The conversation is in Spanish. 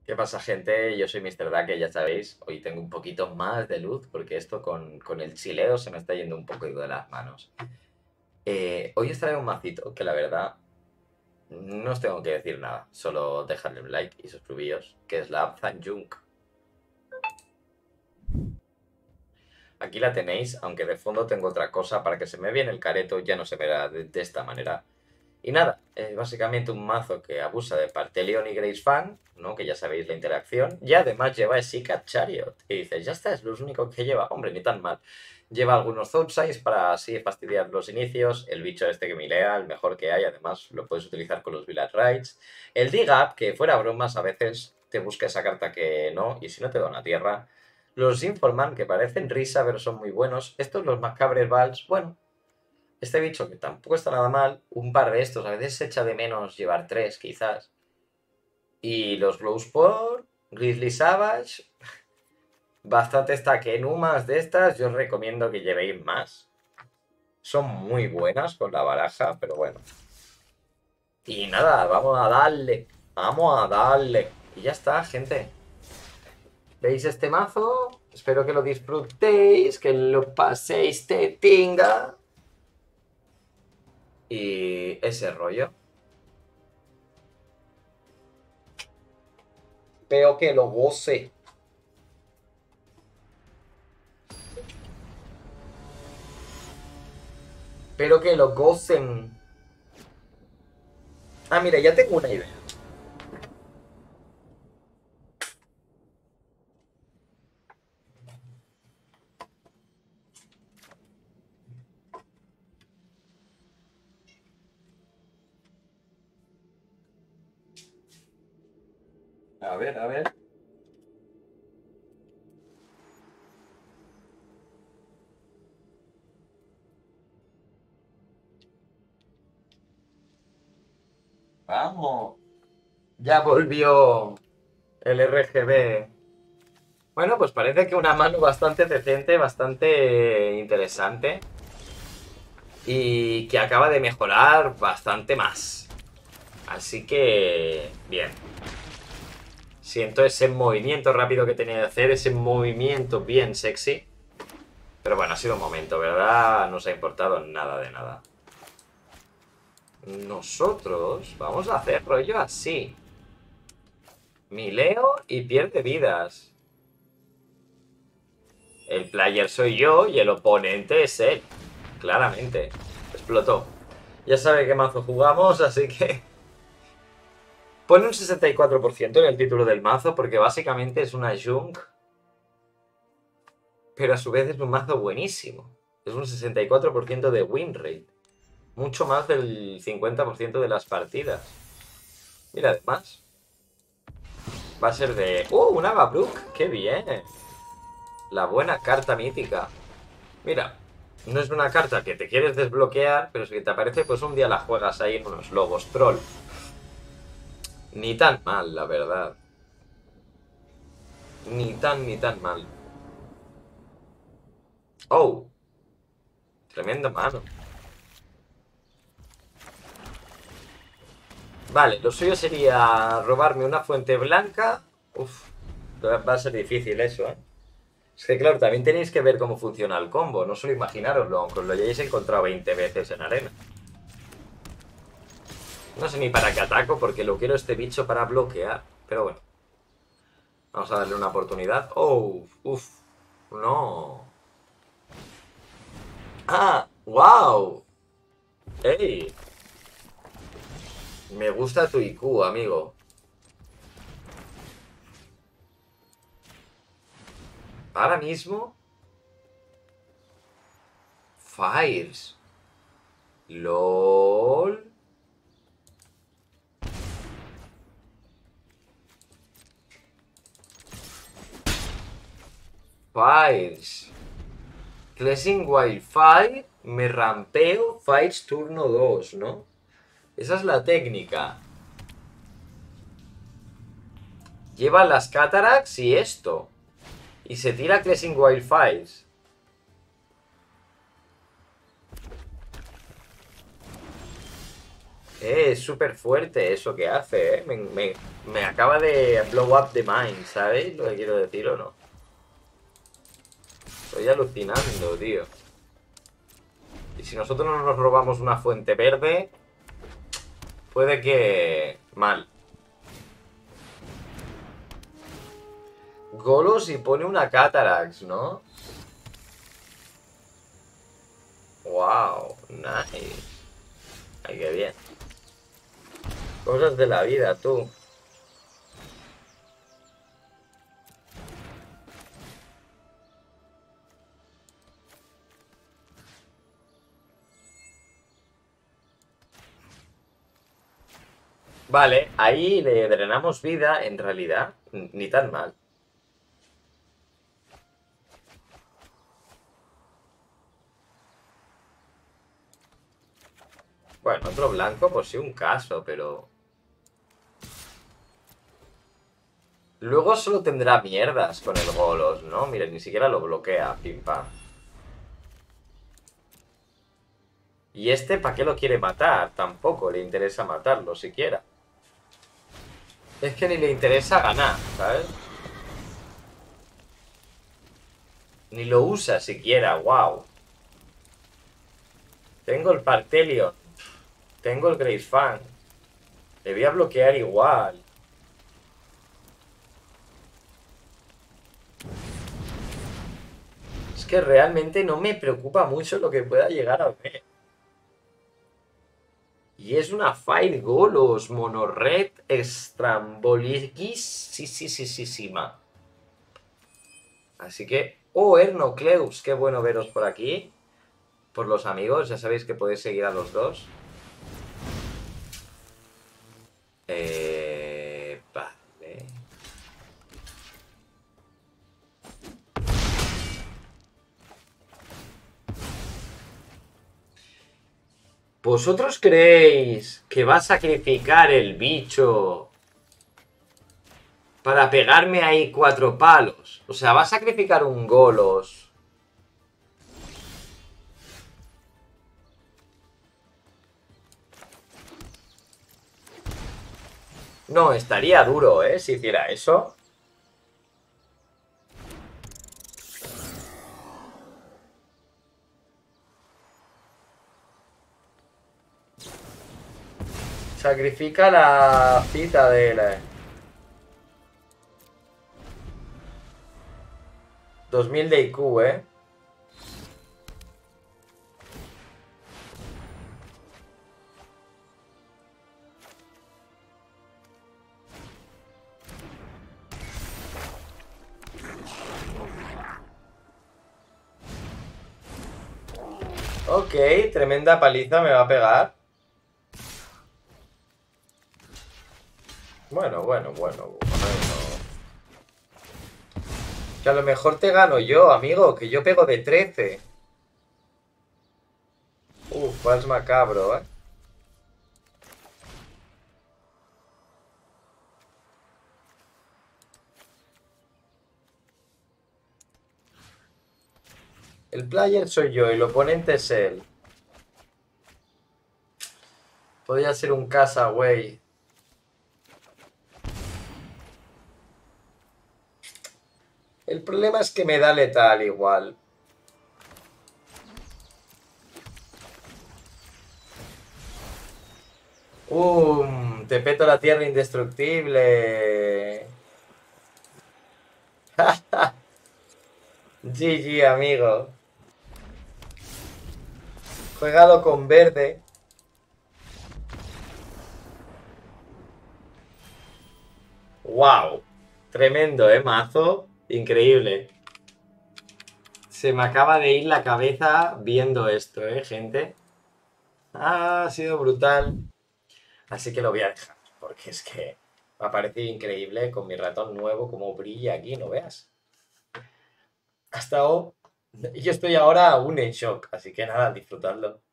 ¿Qué pasa, gente? Yo soy Mr. Dake, ya sabéis. Hoy tengo un poquito más de luz porque esto con el chileo se me está yendo un poco de las manos. Hoy os traigo un macito que la verdad no os tengo que decir nada. Solo dejadle un like y suscribíos, que es la Abzan Junk. Aquí la tenéis, aunque de fondo tengo otra cosa para que se me vea en el careto, ya no se verá de esta manera. Y nada, es básicamente un mazo que abusa de Partelion y Grace Fang, ¿no? Que ya sabéis la interacción. Y además lleva Esika Chariot. Y dices, ya está, es lo único que lleva. Hombre, ni tan mal. Lleva algunos Thoughtseize para así fastidiar los inicios. El bicho este que milea, el mejor que hay. Además, lo puedes utilizar con los Village Rights. El Dig Up, que fuera bromas, a veces te busca esa carta que no. Y si no te da una tierra. Los Informan, que parecen risa, pero son muy buenos. Estos, los Macabre Balls, bueno, este bicho que tampoco está nada mal, un par de estos, a veces se echa de menos llevar tres, quizás. Y los Glowspore, Grizzly Savage, bastantes Takenumas de estas, yo os recomiendo que llevéis más. Son muy buenas con la baraja, pero bueno. Y nada, vamos a darle, vamos a darle. Y ya está, gente. ¿Veis este mazo? Espero que lo disfrutéis, que lo paséis de tinga. Y ese rollo. Espero que lo goce. Espero que lo gocen. Ah, mira, ya tengo una idea. A ver, a ver. Vamos. Ya volvió el RGB. Bueno, pues parece que una mano bastante decente, bastante interesante. Y que acaba de mejorar bastante más. Así que... bien. Siento ese movimiento rápido que tenía de hacer, ese movimiento bien sexy. Pero bueno, ha sido un momento, ¿verdad? No os ha importado nada de nada. Nosotros vamos a hacer rollo así. Mileo y pierde vidas. El player soy yo y el oponente es él. Claramente. Explotó. Ya sabe qué mazo jugamos, así que... Pone un 64% en el título del mazo porque básicamente es una Junk. Pero a su vez es un mazo buenísimo. Es un 64% de win rate. Mucho más del 50% de las partidas. Mira, además... Va a ser de... ¡Un Avabrook! ¡Qué bien! La buena carta mítica. Mira, no es una carta que te quieres desbloquear, pero si te aparece, pues un día la juegas ahí en unos lobos troll. Ni tan mal, la verdad. Ni tan mal. ¡Oh! Tremenda mano. Vale, lo suyo sería robarme una fuente blanca. Uf, va a ser difícil eso, ¿eh? Es que claro, también tenéis que ver cómo funciona el combo. No solo imaginaroslo, aunque os lo hayáis encontrado 20 veces en arena. No sé ni para qué ataco, porque lo quiero este bicho para bloquear. Pero bueno. Vamos a darle una oportunidad. ¡Oh! ¡Uf! ¡No! ¡Ah! ¡Wow! ¡Ey! Me gusta tu IQ, amigo. Ahora mismo... Fires. LOL. Fires. Cleansing Wildfire. Me rampeo. Fires turno 2, ¿no? Esa es la técnica. Lleva las Cataracts y esto. Y se tira Cleansing Wildfires. Es súper fuerte eso que hace, ¿eh? Me acaba de blow up the mind, ¿sabéis lo que quiero decir o no? Estoy alucinando, tío. Y si nosotros no nos robamos una fuente verde, puede que... mal. Golos y pone una Catarax, ¿no? Wow, nice. Ay, qué bien. Cosas de la vida, tú. Vale, ahí le drenamos vida, en realidad. Ni tan mal. Bueno, otro blanco, pues sí, un caso, pero... Luego solo tendrá mierdas con el Golos, ¿no? Mire, ni siquiera lo bloquea, pim pam. Y este, ¿para qué lo quiere matar? Tampoco le interesa matarlo, siquiera. Es que ni le interesa ganar, ¿sabes? Ni lo usa siquiera, wow. Tengo el Partelion. Tengo el Grace Fang. Le voy a bloquear igual. Es que realmente no me preocupa mucho lo que pueda llegar a ver. Y es una Fire Golos Monored Strambolisquísima. Así que... Oh, Ernocleus, qué bueno veros por aquí. Por los amigos, ya sabéis que podéis seguir a los dos. Vale. ¿Vosotros creéis que va a sacrificar el bicho para pegarme ahí 4 palos? O sea, va a sacrificar un Golos. No, estaría duro, ¿eh? Si hiciera eso. Sacrifica la cita de la... 2000 de IQ, ¿eh? Ok, tremenda paliza me va a pegar. Bueno. Que a lo mejor te gano yo, amigo, que yo pego de 13. Vals macabro, ¿eh? El player soy yo y el oponente es él. Podría ser un casa, güey. El problema es que me da letal igual. Te peto la tierra indestructible. GG, amigo. Juégalo con verde. Wow. Tremendo, mazo. Increíble. Se me acaba de ir la cabeza viendo esto, gente. Ha sido brutal. Así que lo voy a dejar. Porque es que me ha parecido increíble con mi ratón nuevo como brilla aquí, no veas. Hasta hoy. Yo estoy ahora aún en shock. Así que nada, disfrutadlo.